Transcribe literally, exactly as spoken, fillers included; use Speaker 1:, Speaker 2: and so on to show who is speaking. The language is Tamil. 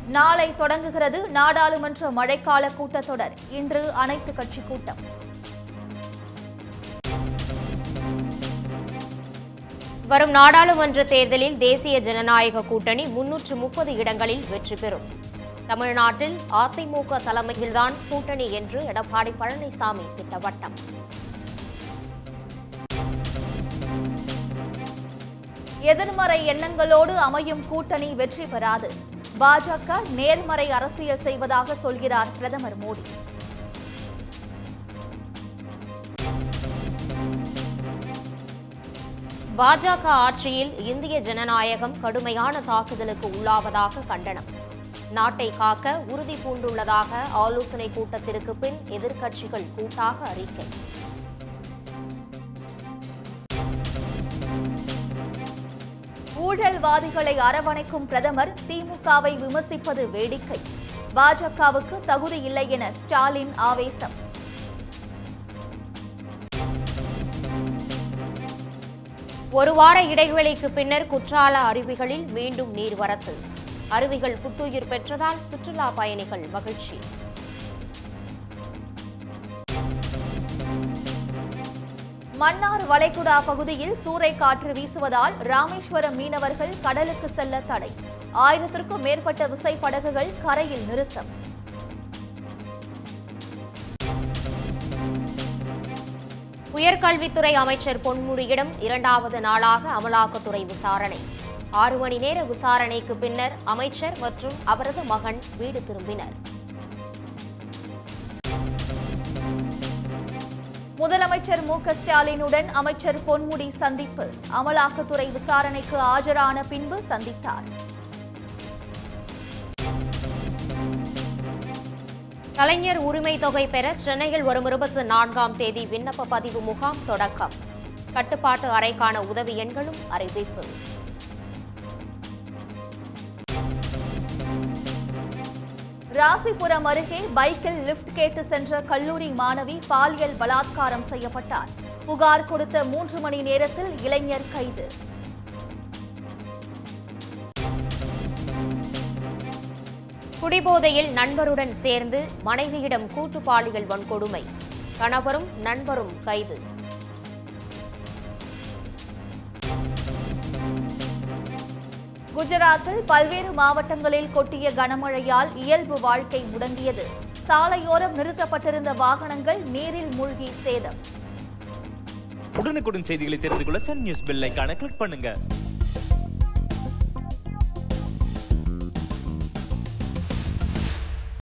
Speaker 1: நாளை தொடங்குகிறது நாடாளுமன்ற மழைக்கால கூட்டத்தொடர். இன்று அனைத்து கட்சி கூட்டம்.
Speaker 2: வரும் நாடாளுமன்ற தேர்தலில் தேசிய ஜனநாயக கூட்டணி முன்னூற்று முப்பது இடங்களில் வெற்றி பெறும். தமிழ்நாட்டில் அதிமுக தலைமையில்தான் கூட்டணி என்று எடப்பாடி பழனிசாமி திட்டவட்டம்.
Speaker 1: எதிர்மறை எண்ணங்களோடு அமையும் கூட்டணி வெற்றி பெறாது. பாஜக நேர்மறை அரசியல் செய்வதாக சொல்கிறார் பிரதமர் மோடி.
Speaker 2: பாஜக ஆட்சியில் இந்திய ஜனநாயகம் கடுமையான தாக்குதலுக்கு உள்ளாவதாக கண்டனம். நாட்டை காக்க உறுதி பூண்டுள்ளதாக ஆலோசனை கூட்டத்திற்கு பின் எதிர்க்கட்சிகள் கூட்டாக அறிக்கை.
Speaker 1: ஊழல்வாதிகளை அரவணைக்கும் பிரதமர் திமுகவை விமர்சிப்பது வேடிக்கை. பாஜகவுக்கு தகுதி இல்லை என ஸ்டாலின் ஆவேசம்.
Speaker 2: ஒரு வார இடைவெளிக்கு பின்னர் குற்றால அருவிகளில் மீண்டும் நீர்வரத்து. அருவிகள் புத்துயிர் பெற்றதால் சுற்றுலா பயணிகள் மகிழ்ச்சி.
Speaker 1: மன்னார் வளைகுடா பகுதியில் சூறைக்காற்று வீசுவதால் ராமேஸ்வரம் மீனவர்கள் கடலுக்கு செல்ல தடை. ஆயிரத்திற்கும் மேற்பட்ட விசைப்படகுகள் கரையில் நிறுத்தம்.
Speaker 2: உயர்கல்வித்துறை அமைச்சர் பொன்முடியிடம் இரண்டாவது நாளாக அமலாக்கத்துறை விசாரணை. ஆறு மணி நேர விசாரணைக்கு பின்னர் அமைச்சர் மற்றும் அவரது மகன் வீடு திரும்பினர்.
Speaker 1: முதலமைச்சர் மு க ஸ்டாலினுடன் அமைச்சர் பொன்முடி சந்திப்பு. அமலாக்கத்துறை விசாரணைக்கு ஆஜரான பின்பு சந்தித்தார்.
Speaker 2: கலைஞர் உரிமை தொகை பெற சென்னையில் வரும் இருபத்தி நான்காம் தேதி விண்ணப்ப பதிவு முகாம் தொடக்கம். கட்டுப்பாட்டு அறைக்கான உதவி எண்களும் அறிவிப்பு.
Speaker 1: ராசிபுரம் அருகே பைக்கில் லிப்ட் கேட்டு சென்ற கல்லூரி மாணவி பாலியல் பலாத்காரம் செய்யப்பட்டார். புகார் கொடுத்த மூன்று மணி நேரத்தில் இளைஞர் கைது.
Speaker 2: குடிபோதையில் நண்பருடன் சேர்ந்து மனைவியிடம் கூட்டு பாலியல் வன்கொடுமை. கணவரும் நண்பரும் கைது.
Speaker 1: குஜராத்தில் பல்வேறு மாவட்டங்களில் கொட்டிய கனமழையால் இயல்பு வாழ்க்கை முடங்கியது. சாலையோரம் நிறுத்தப்பட்டிருந்த வாகனங்கள் நீரில் மூழ்கி சேதம்.
Speaker 3: உடனுக்குடன் செய்திகளை தெரிந்து கொள்ள சன் நியூஸ் பெல் ஐகானை கிளிக் பண்ணுங்க.